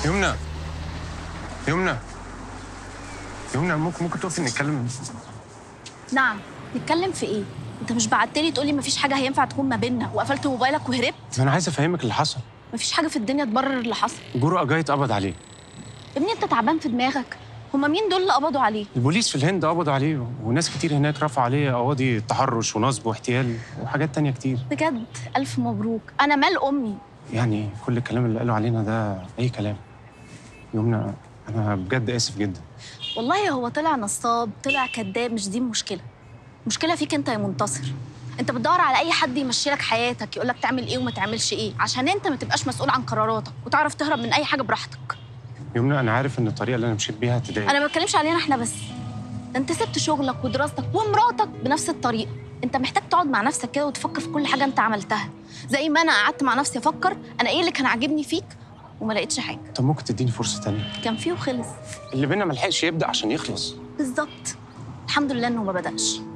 يمنى يمنى يمنى ممكن تقفي نتكلم؟ نعم، نتكلم في ايه؟ انت مش بعتلي تقولي مفيش حاجه هينفع تكون ما بيننا وقفلت موبايلك وهربت؟ انا عايز افهمك اللي حصل. مفيش حاجه في الدنيا تبرر اللي حصل. جورو جاي اتقبض عليه. يا ابني انت تعبان في دماغك. هما مين دول اللي قبضوا عليه؟ البوليس في الهند قبضوا عليه، وناس كتير هناك رفعوا عليه قواضي تحرش ونصب واحتيال وحاجات تانية كتير. بجد الف مبروك. انا مال امي. يعني كل الكلام اللي قالوا علينا ده اي كلام. يمنى انا بجد اسف جدا. والله هو طلع نصاب، طلع كذاب، مش دي المشكله. المشكله فيك انت يا منتصر. انت بتدور على اي حد يمشي لك حياتك، يقول لك تعمل ايه وما تعملش ايه، عشان انت ما تبقاش مسؤول عن قراراتك وتعرف تهرب من اي حاجه براحتك. يمنى انا عارف ان الطريقه اللي انا مشيت بيها هتضايق. انا ما بتكلمش علينا احنا بس. ده انت سبت شغلك ودراستك ومراتك بنفس الطريقه. انت محتاج تقعد مع نفسك كده وتفكر في كل حاجه انت عملتها، زي ما انا قعدت مع نفسي افكر انا ايه اللي كان عاجبني فيك وما لقيتش حاجه. طب ممكن تديني فرصه تانية؟ كان فيه وخلص. اللي بينا ملحقش يبدا عشان يخلص. بالظبط. الحمد لله انه ما بدأش.